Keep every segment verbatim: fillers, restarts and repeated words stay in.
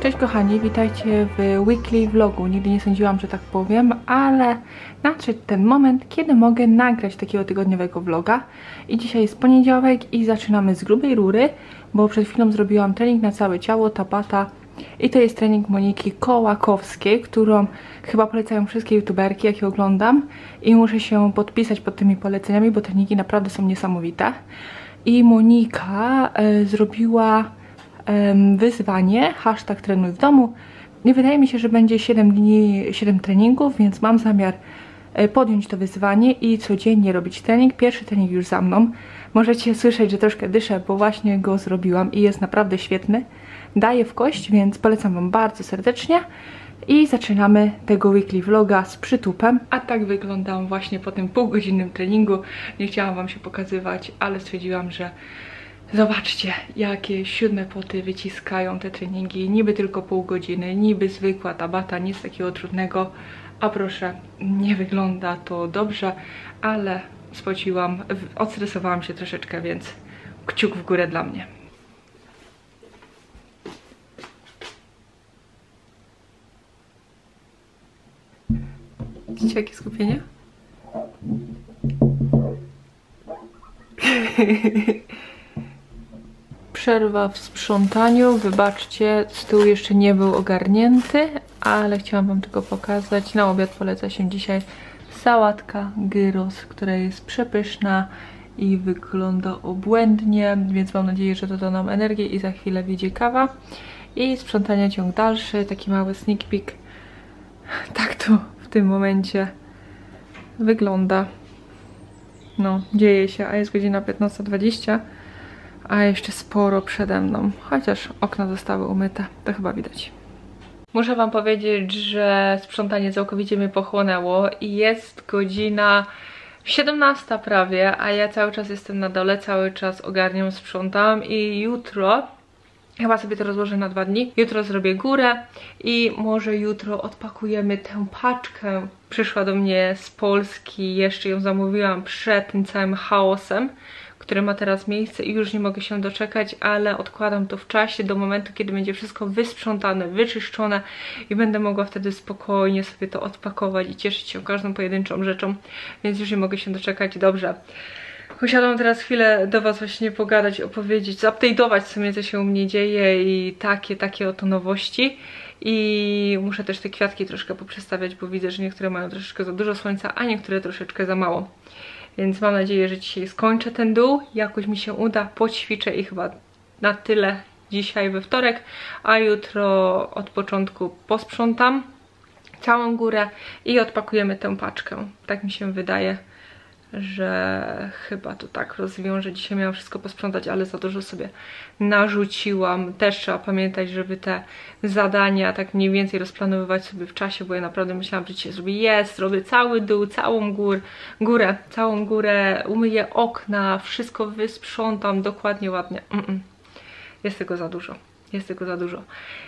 Cześć kochani, witajcie w weekly vlogu. Nigdy nie sądziłam, że tak powiem, ale nadszedł ten moment, kiedy mogę nagrać takiego tygodniowego vloga. I dzisiaj jest poniedziałek i zaczynamy z grubej rury, bo przed chwilą zrobiłam trening na całe ciało, Tabata. I to jest trening Moniki Kołakowskiej, którą chyba polecają wszystkie youtuberki, jakie oglądam. I muszę się podpisać pod tymi poleceniami, bo treningi naprawdę są niesamowite. I Monika e, zrobiła wyzwanie, hashtag trenuj w domu. Nie wydaje mi się, że będzie siedem dni, siedem treningów, więc mam zamiar podjąć to wyzwanie i codziennie robić trening. Pierwszy trening już za mną. Możecie słyszeć, że troszkę dyszę, bo właśnie go zrobiłam i jest naprawdę świetny. Daje w kość, więc polecam wam bardzo serdecznie. I zaczynamy tego weekly vloga z przytupem. A tak wyglądam właśnie po tym półgodzinnym treningu. Nie chciałam wam się pokazywać, ale stwierdziłam, że zobaczcie, jakie siódme poty wyciskają te treningi. Niby tylko pół godziny, niby zwykła Tabata, nic takiego trudnego. A proszę, nie wygląda to dobrze, ale spociłam, odstresowałam się troszeczkę, więc kciuk w górę dla mnie. Widzicie, jakie skupienie? Przerwa w sprzątaniu, wybaczcie, stół jeszcze nie był ogarnięty, ale chciałam wam tylko pokazać. Na obiad poleca się dzisiaj sałatka gyros, która jest przepyszna i wygląda obłędnie, więc mam nadzieję, że to da nam energię i za chwilę wyjdzie kawa. I sprzątania ciąg dalszy, taki mały sneak peek. Tak to w tym momencie wygląda. No, dzieje się, a jest godzina piętnasta dwadzieścia. A jeszcze sporo przede mną, chociaż okna zostały umyte, to chyba widać. Muszę wam powiedzieć, że sprzątanie całkowicie mnie pochłonęło i jest godzina siedemnasta prawie, a ja cały czas jestem na dole, cały czas ogarniam, sprzątam i jutro, chyba sobie to rozłożę na dwa dni, jutro zrobię górę i może jutro odpakujemy tę paczkę. Przyszła do mnie z Polski, jeszcze ją zamówiłam przed tym całym chaosem, który ma teraz miejsce i już nie mogę się doczekać, ale odkładam to w czasie do momentu, kiedy będzie wszystko wysprzątane, wyczyszczone i będę mogła wtedy spokojnie sobie to odpakować i cieszyć się każdą pojedynczą rzeczą, więc już nie mogę się doczekać. Dobrze, usiadłam teraz chwilę do was właśnie pogadać, opowiedzieć, zupdate'ować w sumie, co się u mnie dzieje i takie, takie oto nowości. I muszę też te kwiatki troszkę poprzestawiać, bo widzę, że niektóre mają troszeczkę za dużo słońca, a niektóre troszeczkę za mało. Więc mam nadzieję, że dzisiaj skończę ten dół, jakoś mi się uda, poćwiczę i chyba na tyle dzisiaj we wtorek, a jutro od początku posprzątam całą górę i odpakujemy tę paczkę. Tak mi się wydaje, że chyba to tak rozwiążę. Dzisiaj miałam wszystko posprzątać, ale za dużo sobie narzuciłam. Też trzeba pamiętać, żeby te zadania tak mniej więcej rozplanowywać sobie w czasie, bo ja naprawdę myślałam, że dzisiaj zrobię jest, zrobię cały dół, całą gór, górę, całą górę, umyję okna, wszystko wysprzątam dokładnie, ładnie. Mm -mm. Jest tego za dużo. Jest tego za dużo.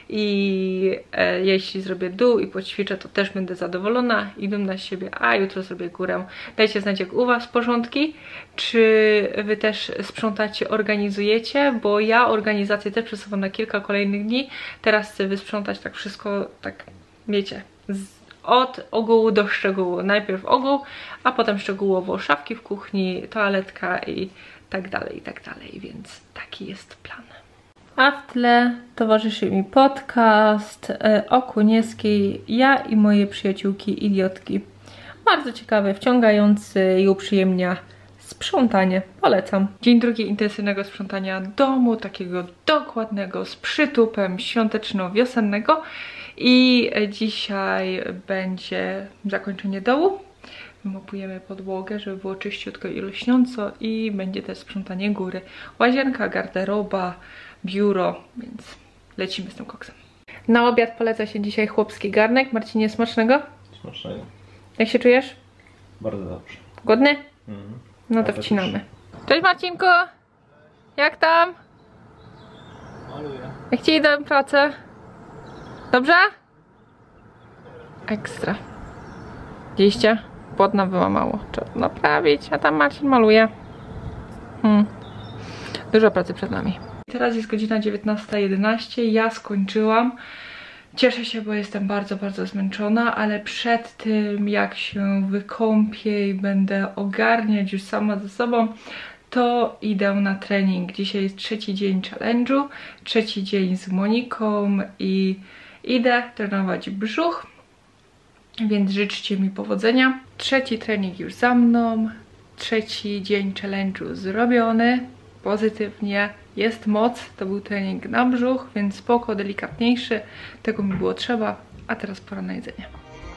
I e, jeśli zrobię dół i poćwiczę, to też będę zadowolona i dumna z siebie, a jutro zrobię górę. Dajcie znać, jak u was porządki, czy wy też sprzątacie, organizujecie, bo ja organizację też przesuwam na kilka kolejnych dni. Teraz chcę wysprzątać tak wszystko, tak wiecie, z, od ogółu do szczegółu. Najpierw ogół, a potem szczegółowo szafki w kuchni, toaletka i tak dalej, i tak dalej, więc taki jest plan. A w tle towarzyszy mi podcast e, o Kunieskiej, ja i moje przyjaciółki idiotki. Bardzo ciekawy, wciągający i uprzyjemnia sprzątanie. Polecam. Dzień drugi intensywnego sprzątania domu, takiego dokładnego, z przytupem, świąteczno-wiosennego. I dzisiaj będzie zakończenie dołu. Mopujemy podłogę, żeby było czyściutko i lśniąco i będzie też sprzątanie góry. Łazienka, garderoba, biuro, więc lecimy z tym koksem. Na obiad poleca się dzisiaj chłopski garnek. Marcinie, smacznego? Smacznego. Jak się czujesz? Bardzo dobrze. Głodny? Mhm. No to wcinamy. Cześć Marcinku! Jak tam? Maluję. Jak ci idę pracę? Dobrze? Ekstra. Widzieliście? Płot nam wyłamało. Trzeba to naprawić, a tam Marcin maluje. Hmm. Dużo pracy przed nami. Teraz jest godzina dziewiętnasta jedenaście, ja skończyłam. Cieszę się, bo jestem bardzo, bardzo zmęczona, ale przed tym jak się wykąpię i będę ogarniać już sama ze sobą, to idę na trening. Dzisiaj jest trzeci dzień challenge'u, trzeci dzień z Moniką i idę trenować brzuch, więc życzcie mi powodzenia. Trzeci trening już za mną, trzeci dzień challenge'u zrobiony, pozytywnie, jest moc, to był trening na brzuch, więc spoko, delikatniejszy, tego mi było trzeba, a teraz pora na jedzenie.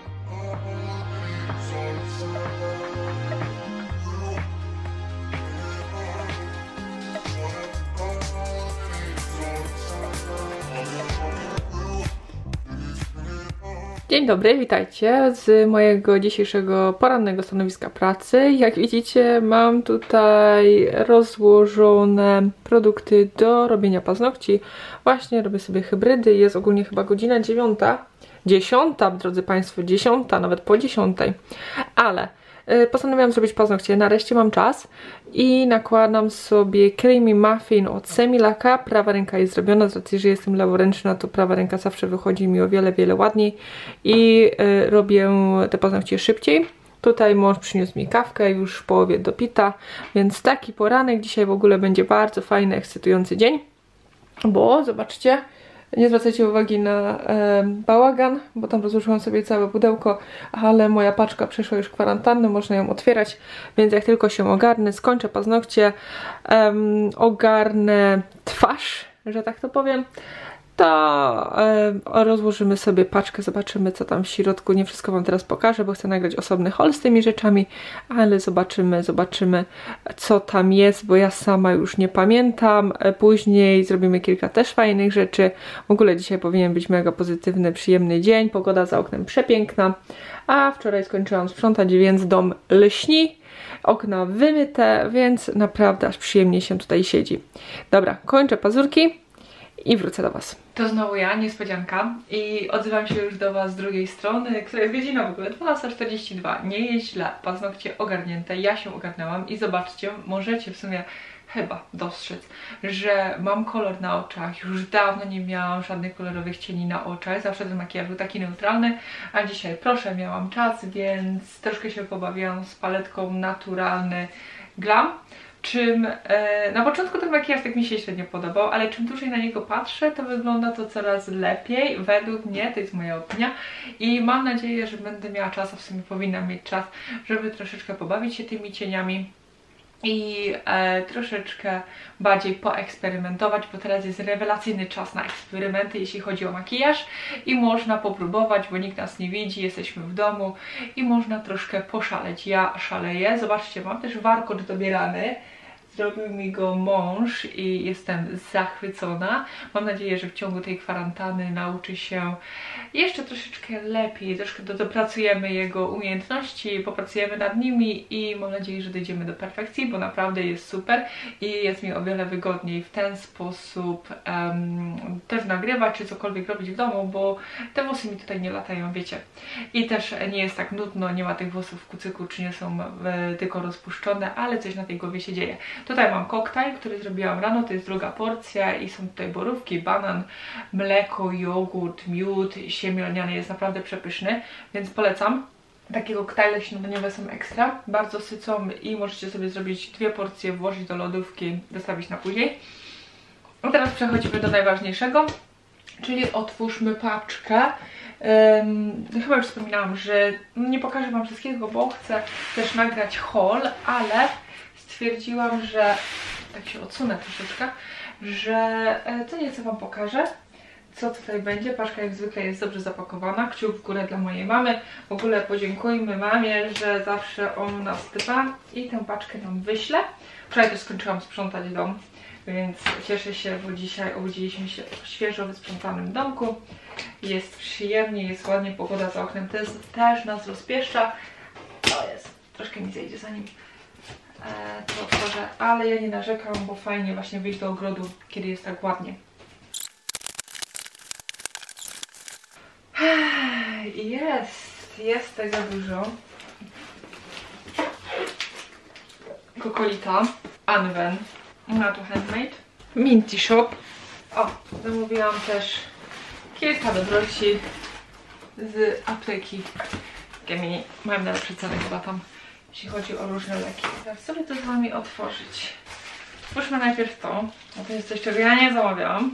Dzień dobry, witajcie z mojego dzisiejszego porannego stanowiska pracy. Jak widzicie, mam tutaj rozłożone produkty do robienia paznokci. Właśnie robię sobie hybrydy, jest ogólnie chyba godzina dziewiąta. Dziesiąta, drodzy Państwo, dziesiąta, nawet po dziesiątej. Ale postanowiłam zrobić paznokcie, nareszcie mam czas i nakładam sobie Creamy Muffin od Semilaka. Prawa ręka jest zrobiona, z racji, że jestem leworęczna, to prawa ręka zawsze wychodzi mi o wiele, wiele ładniej i y, robię te paznokcie szybciej. Tutaj mąż przyniósł mi kawkę, już w połowie dopita, więc taki poranek dzisiaj w ogóle będzie bardzo fajny, ekscytujący dzień, bo zobaczcie, nie zwracajcie uwagi na e, bałagan, bo tam rozłożyłam sobie całe pudełko, ale moja paczka przeszła już kwarantannę, można ją otwierać, więc jak tylko się ogarnę, skończę paznokcie, um, ogarnę twarz, że tak to powiem, to e, rozłożymy sobie paczkę, zobaczymy co tam w środku. Nie wszystko wam teraz pokażę, bo chcę nagrać osobny haul z tymi rzeczami, ale zobaczymy, zobaczymy co tam jest, bo ja sama już nie pamiętam. E, później zrobimy kilka też fajnych rzeczy. W ogóle dzisiaj powinien być mega pozytywny, przyjemny dzień, pogoda za oknem przepiękna, a wczoraj skończyłam sprzątać, więc dom lśni. Okna wymyte, więc naprawdę aż przyjemnie się tutaj siedzi. Dobra, kończę pazurki i wrócę do Was. To znowu ja, niespodzianka, i odzywam się już do Was z drugiej strony, która jest godzina w ogóle dwunasta czterdzieści dwa. Nie jest źle, paznokcie ogarnięte, ja się ogarnęłam i zobaczcie, możecie w sumie chyba dostrzec, że mam kolor na oczach. Już dawno nie miałam żadnych kolorowych cieni na oczach, zawsze ten makijaż był taki neutralny, a dzisiaj proszę, miałam czas, więc troszkę się pobawiłam z paletką Naturalny Glam. Czym e, na początku ten makijaż tak mi się średnio podobał, ale czym dłużej na niego patrzę, to wygląda to coraz lepiej, według mnie, to jest moja opinia, i mam nadzieję, że będę miała czas, a w sumie powinnam mieć czas, żeby troszeczkę pobawić się tymi cieniami i e, troszeczkę bardziej poeksperymentować, bo teraz jest rewelacyjny czas na eksperymenty, jeśli chodzi o makijaż, i można popróbować, bo nikt nas nie widzi, jesteśmy w domu i można troszkę poszaleć. Ja szaleję. Zobaczcie, mam też warkocz dobierany. Zrobił mi go mąż i jestem zachwycona. Mam nadzieję, że w ciągu tej kwarantanny nauczy się jeszcze troszeczkę lepiej, troszkę dopracujemy jego umiejętności, popracujemy nad nimi i mam nadzieję, że dojdziemy do perfekcji, bo naprawdę jest super i jest mi o wiele wygodniej w ten sposób um, też nagrywać czy cokolwiek robić w domu, bo te włosy mi tutaj nie latają, wiecie. I też nie jest tak nudno, nie ma tych włosów w kucyku, czy nie są w, tylko rozpuszczone, ale coś na tej głowie się dzieje. Tutaj mam koktajl, który zrobiłam rano, to jest druga porcja i są tutaj borówki, banan, mleko, jogurt, miód, siemię lniane, jest naprawdę przepyszny, więc polecam. Takie koktajle śniadaniowe są ekstra, bardzo sycą i możecie sobie zrobić dwie porcje, włożyć do lodówki, dostawić na później. A teraz przechodzimy do najważniejszego, czyli otwórzmy paczkę. Um, chyba już wspominałam, że nie pokażę wam wszystkiego, bo chcę też nagrać haul, ale stwierdziłam, że tak się odsunę troszeczkę, że co nieco wam pokażę, co tutaj będzie. Paczka jak zwykle jest dobrze zapakowana, kciuk w górę dla mojej mamy. W ogóle podziękujmy mamie, że zawsze o nas dba i tę paczkę nam wyśle. Wczoraj też skończyłam sprzątać dom, więc cieszę się, bo dzisiaj obudziliśmy się w świeżo wysprzątanym domku. Jest przyjemnie, jest ładnie, pogoda za oknem też, też nas rozpieszcza. To jest, troszkę mi zejdzie za nim. E, to otworzę, ale ja nie narzekam, bo fajnie właśnie wyjść do ogrodu, kiedy jest tak ładnie. Jest, jest tego dużo. Kokolita, Anwen, na to handmade. Minty Shop. O, zamówiłam też kilka dobroci z apteki Gemini. Mają najlepsze ceny chyba tam, jeśli chodzi o różne leki. Teraz sobie to z wami otworzyć. Spójrzmy najpierw to. No to jest coś, czego ja nie zamawiałam.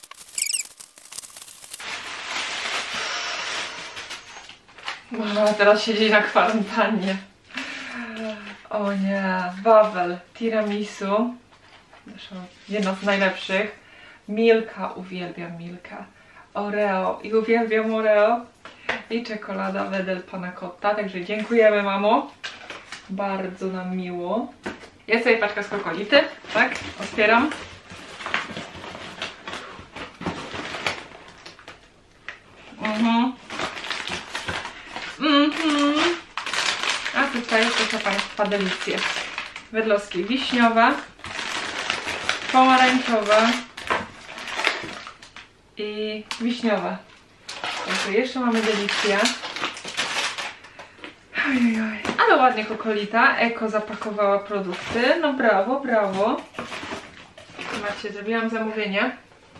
Można teraz siedzieć na kwarantannie. O nie, Wawel, tiramisu. Zresztą jedna z najlepszych. Milka, uwielbiam Milka. Oreo i uwielbiam Oreo. I czekolada Wedel Panna Cotta. Także dziękujemy, mamo. Bardzo nam miło. Jest tutaj paczka z Kokolity, tak? Otwieram. Mhm. Mhm. A tutaj proszę Państwa delicje. Wedlowskie wiśniowe, pomarańczowe i wiśniowe. Także jeszcze mamy delicje. Ojoj. Ale ładnie Kokolita. Eko zapakowała produkty. No brawo, brawo. Zobaczcie, zrobiłam zamówienie.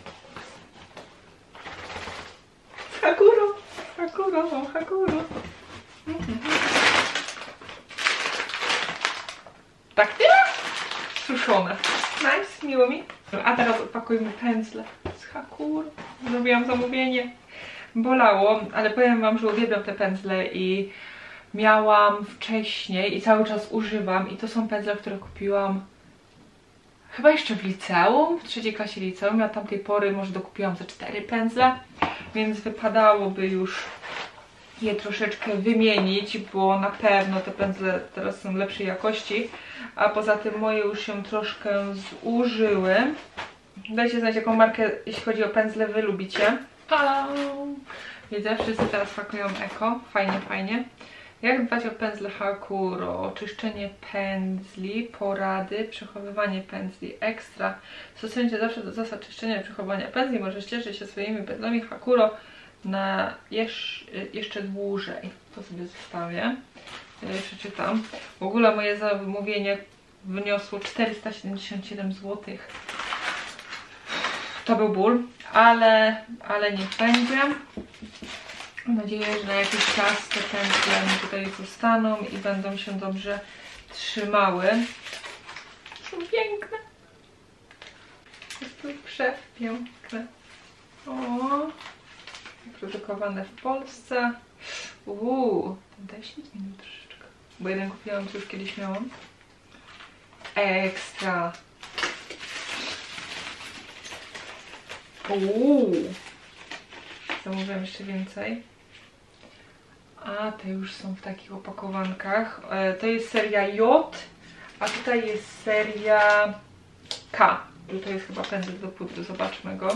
Hakuro, Hakuro, mam Hakuro. Mhm. Tak tyle? Suszone. Nice, miło mi. A teraz odpakujmy pędzle z Hakuro. Zrobiłam zamówienie. Bolało, ale powiem wam, że uwielbiam te pędzle i miałam wcześniej i cały czas używam. I to są pędzle, które kupiłam chyba jeszcze w liceum, w trzeciej klasie liceum. Ja od tamtej pory może dokupiłam ze cztery pędzle, więc wypadałoby już je troszeczkę wymienić, bo na pewno te pędzle teraz są lepszej jakości, a poza tym moje już się troszkę zużyły. Dajcie znać, jaką markę, jeśli chodzi o pędzle, wy lubicie. Halo! Widzę, wszyscy teraz pakują Eko. Fajnie, fajnie. Jak dbać o pędzle Hakuro? Czyszczenie pędzli, porady, przechowywanie pędzli ekstra. Stosujcie zawsze do zasad czyszczenia i przechowywania pędzli. Możesz cieszyć się swoimi pędzlami Hakuro na jesz jeszcze dłużej. To sobie zostawię. Ja przeczytam. W ogóle moje zamówienie wyniosło czterysta siedemdziesiąt siedem złotych. To był ból, ale, ale niech będzie. Mam nadzieję, że na jakiś czas te pędzle mi tutaj zostaną i będą się dobrze trzymały. Są piękne. Jest to przepiękne. O, produkowane w Polsce. Uuu, daj się zmienić troszeczkę. Bo jeden kupiłam, co już kiedyś miałam. Ekstra. Uuu. Zamówiłam jeszcze więcej. A te już są w takich opakowankach. E, to jest seria J, a tutaj jest seria K. To jest chyba pędzel do pudru, zobaczmy go.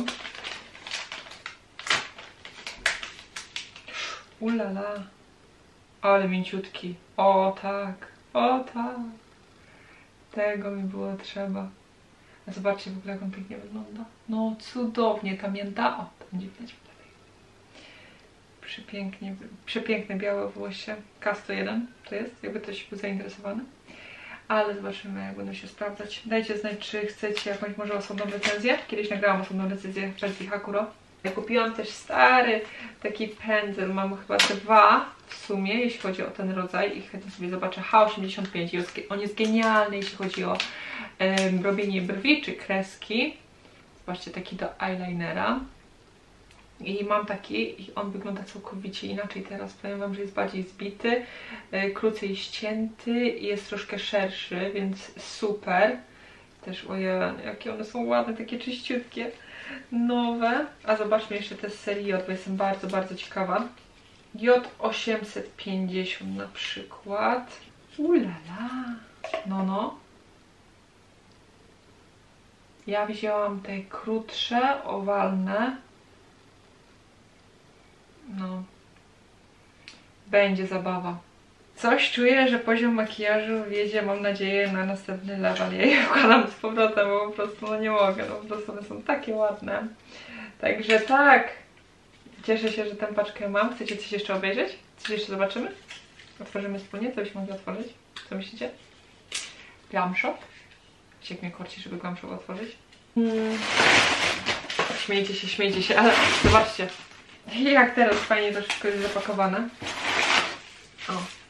Ulala. Ale mięciutki. O tak, o tak. Tego mi było trzeba. A zobaczcie w ogóle, jak on pięknie wygląda. No cudownie, ta mięta. O, to będzie widać. Przepięknie, przepiękne białe włosie. K sto jeden to jest, jakby ktoś był zainteresowany. Ale zobaczymy, jak będą się sprawdzać. Dajcie znać, czy chcecie jakąś może osobną recenzję. Kiedyś nagrałam osobną recenzję w pędzli Hakuro. Ja kupiłam też stary taki pędzel, mam chyba dwa w sumie, jeśli chodzi o ten rodzaj i chętnie sobie zobaczę. H osiemdziesiąt pięć. On jest genialny, jeśli chodzi o um, robienie brwi czy kreski. Zobaczcie, taki do eyelinera. I mam taki i on wygląda całkowicie inaczej teraz. Powiem wam, że jest bardziej zbity, yy, krócej ścięty i jest troszkę szerszy, więc super. Też ojej, jakie one są ładne, takie czyściutkie, nowe. A zobaczmy jeszcze te z serii J, bo jestem bardzo, bardzo ciekawa. J osiemset pięćdziesiąt na przykład. Ulala. No, no. Ja wzięłam te krótsze, owalne. No. Będzie zabawa. Coś czuję, że poziom makijażu wiedzie, mam nadzieję, na następny level. Ja je wkładam z powrotem, bo po prostu no nie mogę. No po prostu one są takie ładne. Także tak. Cieszę się, że tę paczkę mam. Chcecie coś jeszcze obejrzeć? Coś jeszcze zobaczymy? Otworzymy wspólnie? Co byśmy mogli otworzyć? Co myślicie? Glam Shop. Jak mnie korci, żeby Glam Shop otworzyć. Hmm. Śmiejcie się, śmiejcie się, ale zobaczcie, jak teraz fajnie to wszystko jest zapakowane. O.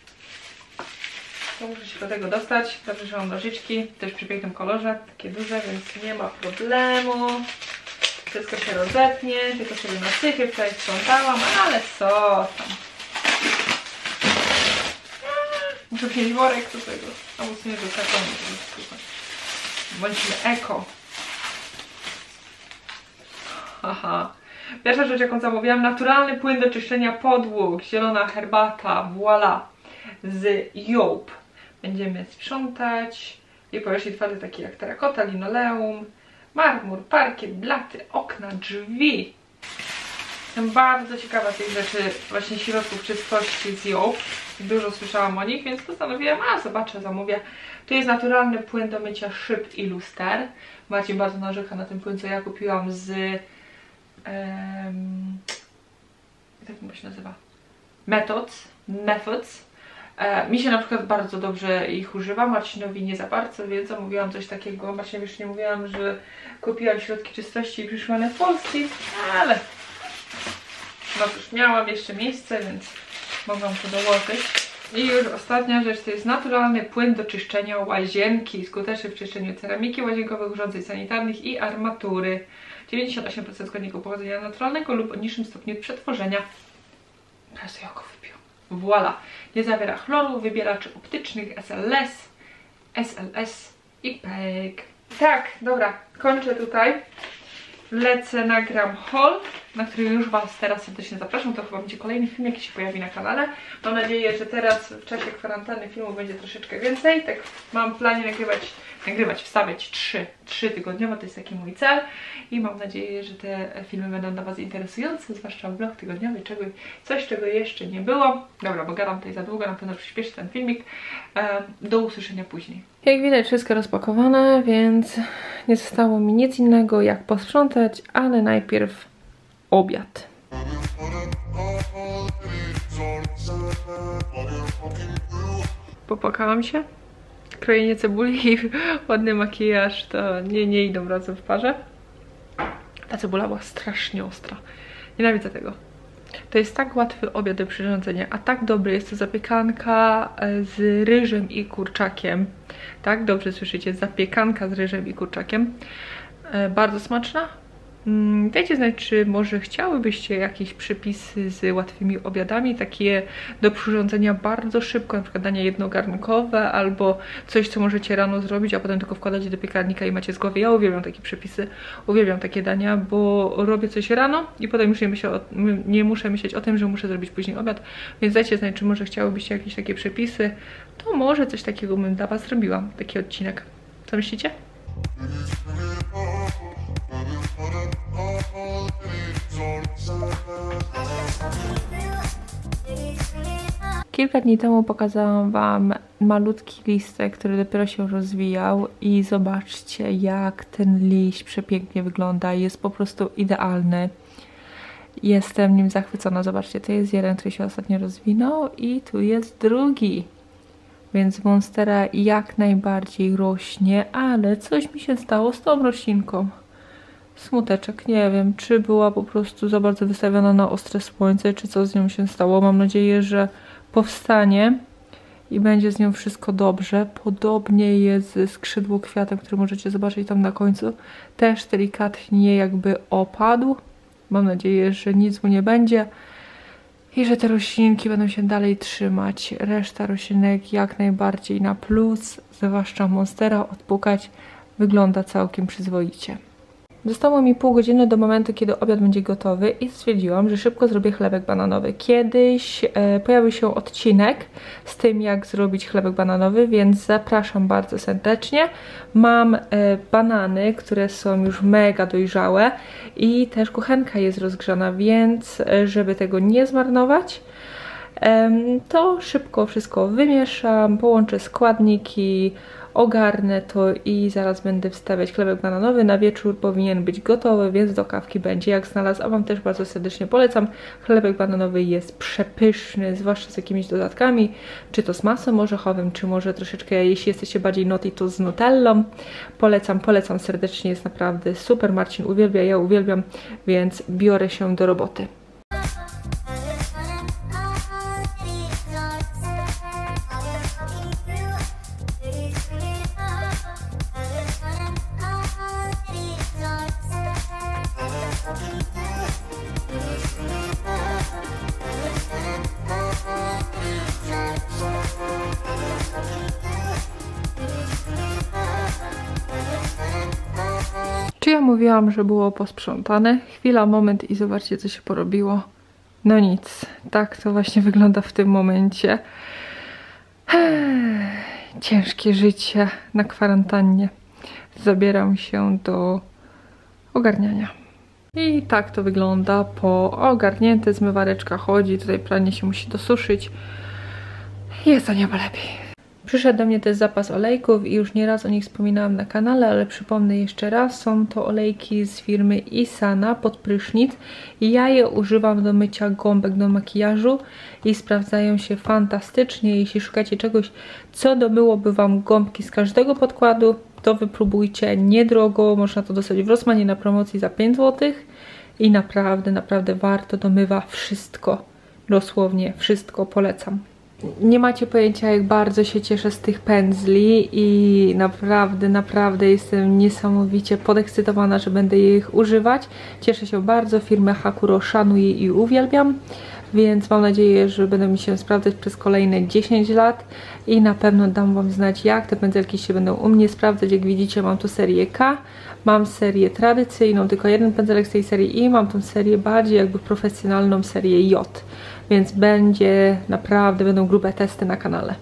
To muszę się do tego dostać. Dobrze, że mam nożyczki, też w przepięknym kolorze, takie duże, więc nie ma problemu. Wszystko się rozetnie, tylko sobie nasypię, wczoraj sprzątałam, ale co tam. Muszę wziąć worek do tego, albo z niego kartonu. Bądźmy eko. Haha. Pierwsza rzecz, jaką zamówiłam, naturalny płyn do czyszczenia podłóg, zielona herbata, voila, z Joop. Będziemy sprzątać i powierzchnie twarde takie jak terakota, linoleum, marmur, parkiet, blaty, okna, drzwi. Jestem bardzo ciekawa tych rzeczy, właśnie środków czystości z Joop. Dużo słyszałam o nich, więc postanowiłam, a zobaczę, zamówię. Tu jest naturalny płyn do mycia szyb i luster. Marcin bardzo narzeka na ten płyn, co ja kupiłam z... Um, jak to się nazywa? Methods. Methods. E, mi się na przykład bardzo dobrze ich używa, Marcinowi nie za bardzo, więc zamówiłam coś takiego. Marcinowi już nie mówiłam, że kupiłam środki czystości i przyszłane z Polski, ale no już miałam jeszcze miejsce, więc mogłam to dołożyć. I już ostatnia rzecz to jest naturalny płyn do czyszczenia łazienki, skuteczny w czyszczeniu ceramiki łazienkowych, urządzeń sanitarnych i armatury. dziewięćdziesiąt osiem procent składników pochodzenia naturalnego lub o niższym stopniu przetworzenia. Teraz ja go wypiję. Voila! Nie zawiera chloru, wybieraczy optycznych, S L S, S L S i pyk. Tak, dobra, kończę tutaj. Lecę, nagram haul, na który już Was teraz serdecznie zapraszam. To chyba będzie kolejny film, jaki się pojawi na kanale. Mam nadzieję, że teraz w czasie kwarantanny filmów będzie troszeczkę więcej. Tak mam w planie nagrywać, nagrywać, wstawiać trzy tygodniowo, to jest taki mój cel. I mam nadzieję, że te filmy będą dla Was interesujące, zwłaszcza vlog tygodniowy, czego, coś czego jeszcze nie było. Dobra, bo gadam tutaj za długo, na pewno przyspieszę ten filmik. Do usłyszenia później. Jak widać, wszystko rozpakowane, więc nie zostało mi nic innego jak posprzątać, ale najpierw obiad. Popłakałam się. Krojenie cebuli i ładny makijaż to nie, nie idą razem w parze. Ta cebula była strasznie ostra. Nienawidzę tego. To jest tak łatwy obiad do przyrządzenia, a tak dobry. Jest to zapiekanka z ryżem i kurczakiem. Tak, dobrze słyszycie, zapiekanka z ryżem i kurczakiem. E, bardzo smaczna. Dajcie znać, czy może chciałybyście jakieś przepisy z łatwymi obiadami, takie do przyrządzenia bardzo szybko, na przykład dania jednogarnkowe, albo coś, co możecie rano zrobić, a potem tylko wkładacie do piekarnika i macie z głowy. Ja uwielbiam takie przepisy, uwielbiam takie dania, bo robię coś rano i potem już nie, myślę o, nie muszę myśleć o tym, że muszę zrobić później obiad, więc dajcie znać, czy może chciałybyście jakieś takie przepisy, to może coś takiego bym dla Was zrobiła, taki odcinek. Co myślicie? Kilka dni temu pokazałam Wam malutki listek, który dopiero się rozwijał i zobaczcie, jak ten liść przepięknie wygląda. Jest po prostu idealny. Jestem nim zachwycona. Zobaczcie, to jest jeden, który się ostatnio rozwinął i tu jest drugi. Więc monstera jak najbardziej rośnie, ale coś mi się stało z tą roślinką. Smuteczek, nie wiem, czy była po prostu za bardzo wystawiona na ostre słońce, czy co z nią się stało. Mam nadzieję, że powstanie i będzie z nią wszystko dobrze. Podobnie jest ze skrzydłokwiatem, który możecie zobaczyć tam na końcu. Też delikatnie jakby opadł. Mam nadzieję, że nic mu nie będzie i że te roślinki będą się dalej trzymać. Reszta roślinek jak najbardziej na plus, zwłaszcza monstera odpukać, wygląda całkiem przyzwoicie. Zostało mi pół godziny do momentu, kiedy obiad będzie gotowy i stwierdziłam, że szybko zrobię chlebek bananowy. Kiedyś e, pojawił się odcinek z tym, jak zrobić chlebek bananowy, więc zapraszam bardzo serdecznie. Mam e, banany, które są już mega dojrzałe i też kuchenka jest rozgrzana, więc e, żeby tego nie zmarnować, e, to szybko wszystko wymieszam, połączę składniki, ogarnę to i zaraz będę wstawiać chlebek bananowy. Na wieczór powinien być gotowy, więc do kawki będzie jak znalazł, a Wam też bardzo serdecznie polecam. Chlebek bananowy jest przepyszny, zwłaszcza z jakimiś dodatkami, czy to z masłem orzechowym, czy może troszeczkę, jeśli jesteście bardziej naughty, to z nutellą. Polecam, polecam serdecznie, jest naprawdę super. Marcin uwielbia, ja uwielbiam, więc biorę się do roboty. Czy ja mówiłam, że było posprzątane? Chwila, moment i zobaczcie, co się porobiło. No nic, tak to właśnie wygląda w tym momencie. Ciężkie życie na kwarantannie. Zabieram się do ogarniania. I tak to wygląda po ogarnięte, zmywareczka chodzi, tutaj pranie się musi dosuszyć. Jest o niebo lepiej. Przyszedł do mnie też zapas olejków i już nieraz o nich wspominałam na kanale, ale przypomnę jeszcze raz. Są to olejki z firmy Isana pod prysznic. Ja je używam do mycia gąbek do makijażu i sprawdzają się fantastycznie. Jeśli szukacie czegoś, co domyłoby Wam gąbki z każdego podkładu, to wypróbujcie, niedrogo. Można to dostać w Rossmanie na promocji za pięć złotych i naprawdę, naprawdę warto, domywa wszystko. Dosłownie wszystko, polecam. Nie macie pojęcia, jak bardzo się cieszę z tych pędzli i naprawdę, naprawdę jestem niesamowicie podekscytowana, że będę ich używać. Cieszę się bardzo, firmę Hakuro szanuję i uwielbiam, więc mam nadzieję, że będą mi się sprawdzać przez kolejne dziesięć lat i na pewno dam Wam znać, jak te pędzelki się będą u mnie sprawdzać. Jak widzicie, mam tu serię K, mam serię tradycyjną, tylko jeden pędzelek z tej serii i mam tą serię bardziej jakby profesjonalną, serię J. Więc będzie, naprawdę będą grube testy na kanale.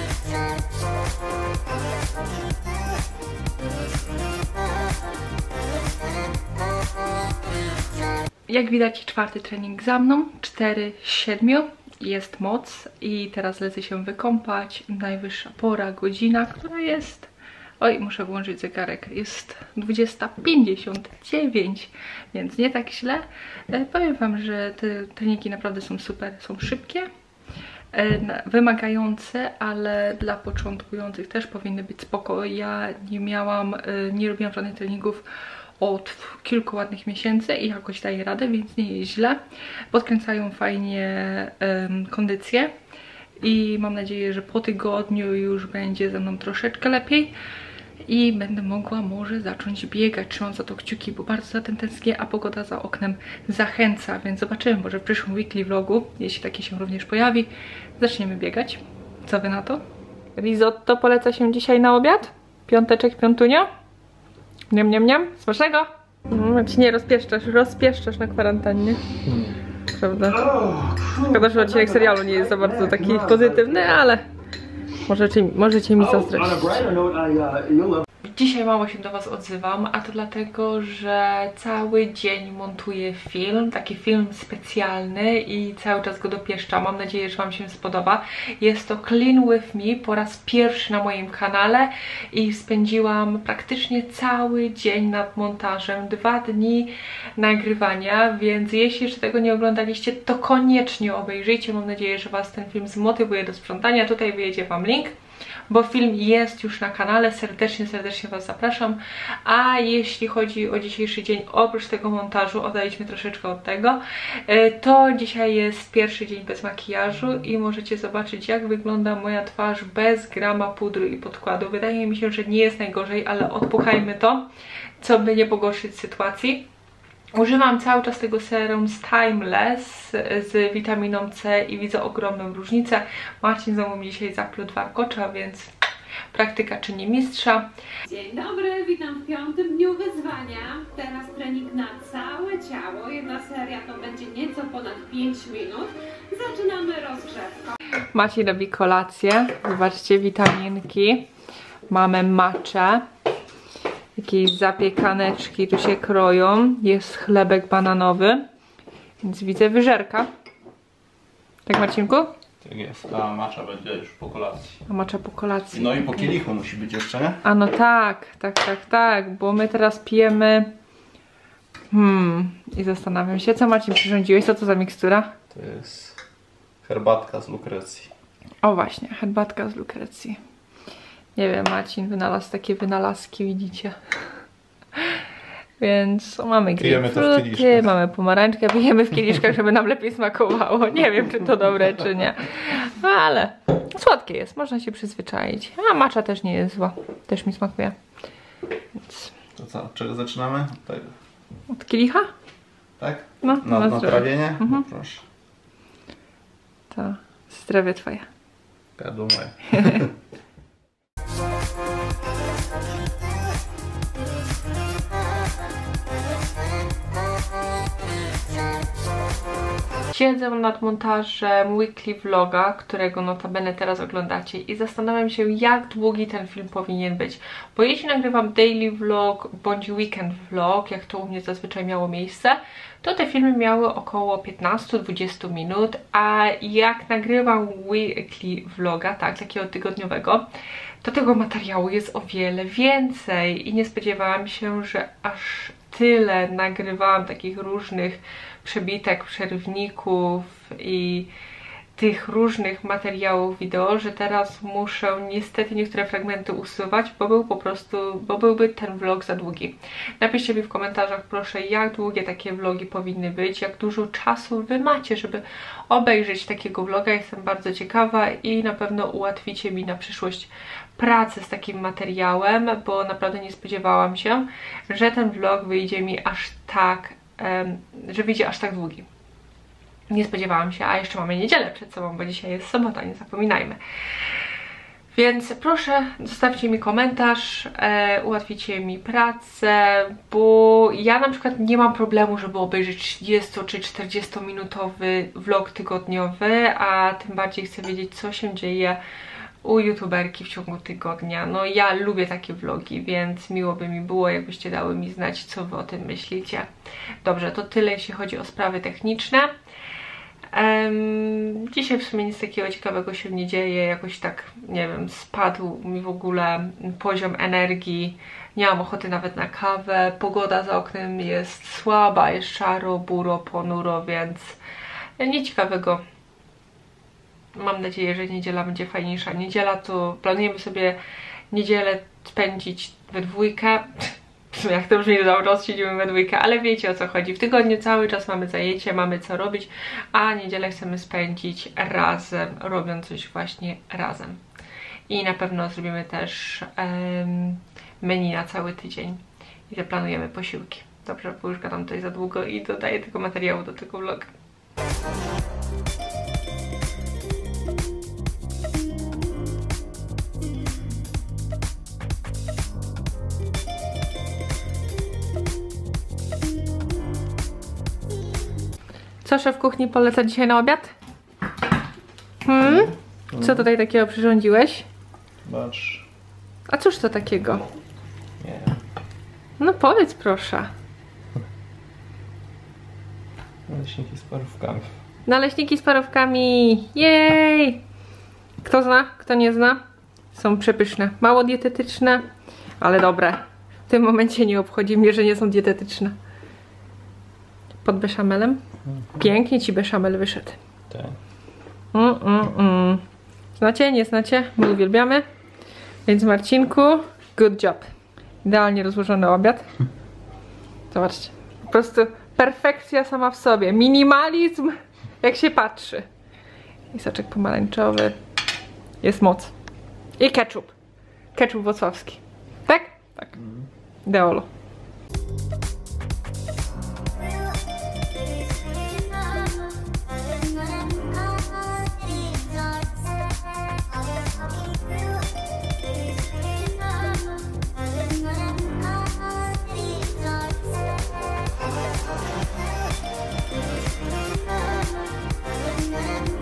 Jak widać, czwarty trening za mną, cztery z siedmiu, jest moc i teraz lecę się wykąpać. Najwyższa pora, godzina, która jest... Oj, muszę włączyć zegarek. Jest dwudziesta pięćdziesiąt dziewięć, więc nie tak źle. E, powiem Wam, że te treningi naprawdę są super, są szybkie, e, wymagające, ale dla początkujących też powinny być spoko. Ja nie miałam, e, nie robiłam żadnych treningów od kilku ładnych miesięcy i jakoś daję radę, więc nie jest źle. Podkręcają fajnie e, kondycję i mam nadzieję, że po tygodniu już będzie ze mną troszeczkę lepiej i będę mogła może zacząć biegać. Trzymam za to kciuki, bo bardzo za tym tęsknię, a pogoda za oknem zachęca, więc zobaczymy, może w przyszłym weekly vlogu, jeśli takie się również pojawi, zaczniemy biegać. Co Wy na to? Risotto poleca się dzisiaj na obiad? Piąteczek, piątunio? Niam, niam, niam. Smacznego! No, ci nie rozpieszczasz, rozpieszczasz na kwarantannie. Prawda? Szkoda, że odcinek serialu nie jest za bardzo taki pozytywny, ale możecie, możecie mi zazdrościć. Dzisiaj mało się do Was odzywam, a to dlatego, że cały dzień montuję film, taki film specjalny i cały czas go dopieszczam. Mam nadzieję, że Wam się spodoba. Jest to Clean With Me po raz pierwszy na moim kanale i spędziłam praktycznie cały dzień nad montażem, dwa dni nagrywania, więc jeśli jeszcze tego nie oglądaliście, to koniecznie obejrzyjcie. Mam nadzieję, że Was ten film zmotywuje do sprzątania. Tutaj wyjedzie Wam link, bo film jest już na kanale. Serdecznie, serdecznie Was zapraszam. A jeśli chodzi o dzisiejszy dzień, oprócz tego montażu, odejdźmy troszeczkę od tego, to dzisiaj jest pierwszy dzień bez makijażu i możecie zobaczyć, jak wygląda moja twarz bez grama pudru i podkładu. Wydaje mi się, że nie jest najgorzej, ale odpuchajmy to, co by nie pogorszyć sytuacji. Używam cały czas tego serum z Timeless z witaminą C i widzę ogromną różnicę. Marcin znowu mi dzisiaj zaplótł warkocza, więc praktyka czyni mistrza. Dzień dobry, witam w piątym dniu wyzwania. Teraz trening na całe ciało. Jedna seria to będzie nieco ponad pięć minut. Zaczynamy rozgrzewką. Maciej robi kolację. Zobaczcie, witaminki. Mamy matchę. Jakieś zapiekaneczki tu się kroją. Jest chlebek bananowy. Więc widzę wyżerka. Tak, Marcinku? Tak jest, a macza będzie już po kolacji. A macza po kolacji. No i po kielichu musi być jeszcze, nie? A no tak, tak, tak, tak, bo my teraz pijemy... Hmm, i zastanawiam się, co Marcin przyrządziłeś, co to za mikstura? To jest herbatka z lukrecji. O właśnie, herbatka z lukrecji. Nie wiem, Marcin wynalazł takie wynalazki, widzicie. Więc mamy grejpfruty, mamy pomarańczkę, pijemy w kieliszkach, żeby nam lepiej smakowało. Nie wiem, czy to dobre, czy nie. Ale słodkie jest, można się przyzwyczaić. A macza też nie jest zła, też mi smakuje. Więc... To co, od czego zaczynamy? Od tego. Od kielicha? Tak? No, Na, na na trawienie? Mhm. No proszę. To zdrowie twoje. Gardło moje. Siedzę nad montażem weekly vloga, którego notabene teraz oglądacie i zastanawiam się, jak długi ten film powinien być. Bo jeśli nagrywam daily vlog bądź weekend vlog, jak to u mnie zazwyczaj miało miejsce, to te filmy miały około piętnaście do dwudziestu minut, a jak nagrywam weekly vloga, tak, takiego tygodniowego, to tego materiału jest o wiele więcej i nie spodziewałam się, że aż tyle nagrywałam takich różnych przebitek, przerywników i tych różnych materiałów wideo, że teraz muszę niestety niektóre fragmenty usuwać, bo był po prostu, bo byłby ten vlog za długi. Napiszcie mi w komentarzach proszę, jak długie takie vlogi powinny być, jak dużo czasu wy macie, żeby obejrzeć takiego vloga. Jestem bardzo ciekawa i na pewno ułatwicie mi na przyszłość pracę z takim materiałem, bo naprawdę nie spodziewałam się, że ten vlog wyjdzie mi aż tak, um, że wyjdzie aż tak długi. Nie spodziewałam się, a jeszcze mamy niedzielę przed sobą, bo dzisiaj jest sobota, nie zapominajmy. Więc proszę, zostawcie mi komentarz, e, ułatwicie mi pracę, bo ja na przykład nie mam problemu, żeby obejrzeć trzydziesto czy czterdziestominutowy vlog tygodniowy, a tym bardziej chcę wiedzieć, co się dzieje u youtuberki w ciągu tygodnia. No ja lubię takie vlogi, więc miło by mi było, jakbyście dały mi znać, co wy o tym myślicie. Dobrze, to tyle, jeśli chodzi o sprawy techniczne. Um, dzisiaj w sumie nic takiego ciekawego się nie dzieje, jakoś tak, nie wiem, spadł mi w ogóle poziom energii, nie mam ochoty nawet na kawę, pogoda za oknem jest słaba, jest szaro, buro, ponuro, więc nic ciekawego. Mam nadzieję, że niedziela będzie fajniejsza. Niedziela to planujemy sobie niedzielę spędzić we dwójkę. Jak to brzmi, to rozsiedzimy we dwójkę, ale wiecie, o co chodzi. W tygodniu cały czas mamy zajęcie, mamy co robić, a niedzielę chcemy spędzić razem, robiąc coś właśnie razem. I na pewno zrobimy też um, menu na cały tydzień i zaplanujemy posiłki. Dobrze, bo już gadam tutaj za długo i dodaję tego materiału do tego vloga. Co szef kuchni poleca dzisiaj na obiad? Hmm? Co tutaj takiego przyrządziłeś? Patrz. A cóż to takiego? Nie. No powiedz proszę. Naleśniki z parówkami. Naleśniki z parówkami. Jej! Kto zna, kto nie zna? Są przepyszne. Mało dietetyczne, ale dobre. W tym momencie nie obchodzi mnie, że nie są dietetyczne. Pod beszamelem? Pięknie ci beszamel wyszedł. Tak. Mm, mm, mm. Znacie? Nie znacie? My uwielbiamy. Więc Marcinku, good job. Idealnie rozłożony obiad. Zobaczcie. Po prostu perfekcja sama w sobie. Minimalizm, jak się patrzy. I soczek pomarańczowy. Jest moc. I ketchup. Ketchup włocławski. Tak? Tak. Deolo.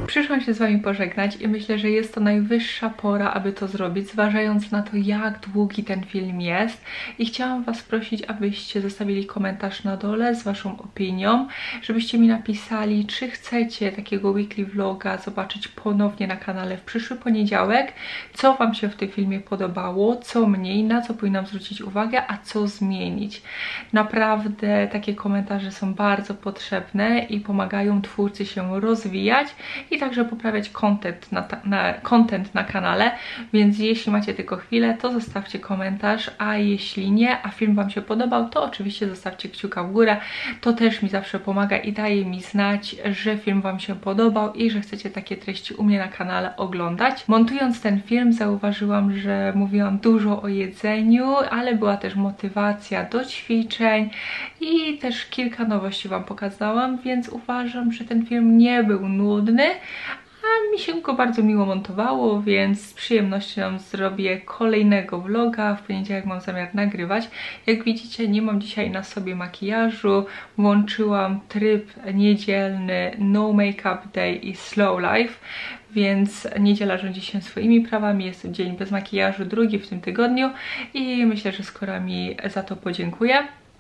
Przyszłam się z Wami pożegnać i myślę, że jest to najwyższa pora, aby to zrobić, zważając na to, jak długi ten film jest. I chciałam Was prosić, abyście zostawili komentarz na dole z Waszą opinią, żebyście mi napisali, czy chcecie takiego weekly vloga zobaczyć ponownie na kanale w przyszły poniedziałek, co Wam się w tym filmie podobało, co mniej, na co powinnam zwrócić uwagę, a co zmienić. Naprawdę takie komentarze są bardzo potrzebne i pomagają twórcy się rozwijać i także poprawiać content na, na, content na kanale, więc jeśli macie tylko chwilę, to zostawcie komentarz, a jeśli nie, a film Wam się podobał, to oczywiście zostawcie kciuka w górę, to też mi zawsze pomaga i daje mi znać, że film Wam się podobał i że chcecie takie treści u mnie na kanale oglądać. Montując ten film zauważyłam, że mówiłam dużo o jedzeniu, ale była też motywacja do ćwiczeń i też kilka nowości Wam pokazałam, więc uważam, że ten film nie był nudny, a mi się go bardzo miło montowało, więc z przyjemnością zrobię kolejnego vloga. W poniedziałek mam zamiar nagrywać. Jak widzicie, nie mam dzisiaj na sobie makijażu. Włączyłam tryb niedzielny No Makeup Day i Slow Life, więc niedziela rządzi się swoimi prawami. Jest to dzień bez makijażu, drugi w tym tygodniu i myślę, że skoro mi za to podziękuję.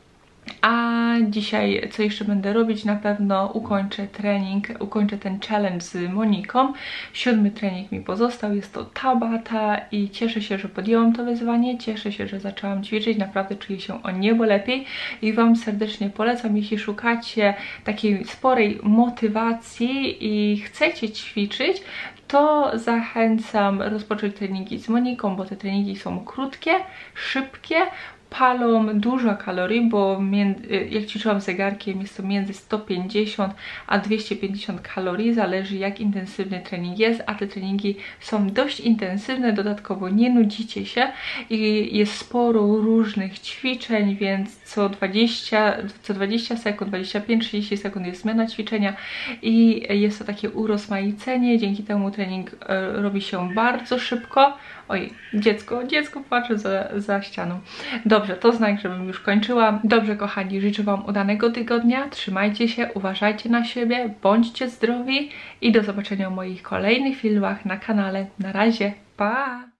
A dzisiaj co jeszcze będę robić? Na pewno ukończę trening, ukończę ten challenge z Moniką. Siódmy trening mi pozostał, jest to Tabata i cieszę się, że podjęłam to wyzwanie, cieszę się, że zaczęłam ćwiczyć, naprawdę czuję się o niebo lepiej i Wam serdecznie polecam, jeśli szukacie takiej sporej motywacji i chcecie ćwiczyć, to zachęcam rozpocząć treningi z Moniką, bo te treningi są krótkie, szybkie, palą dużo kalorii, bo jak ćwiczyłam zegarkiem, jest to między sto pięćdziesiąt a dwieście pięćdziesiąt kalorii, zależy jak intensywny trening jest, a te treningi są dość intensywne, dodatkowo nie nudzicie się i jest sporo różnych ćwiczeń, więc co dwadzieścia, co dwadzieścia sekund, dwadzieścia pięć trzydzieści sekund jest zmiana ćwiczenia i jest to takie urozmaicenie, dzięki temu trening e, robi się bardzo szybko. Oj, dziecko, dziecko płacze za, za ścianą. Dobrze, to znak, żebym już kończyła. Dobrze, kochani, życzę Wam udanego tygodnia. Trzymajcie się, uważajcie na siebie, bądźcie zdrowi i do zobaczenia w moich kolejnych filmach na kanale. Na razie, pa!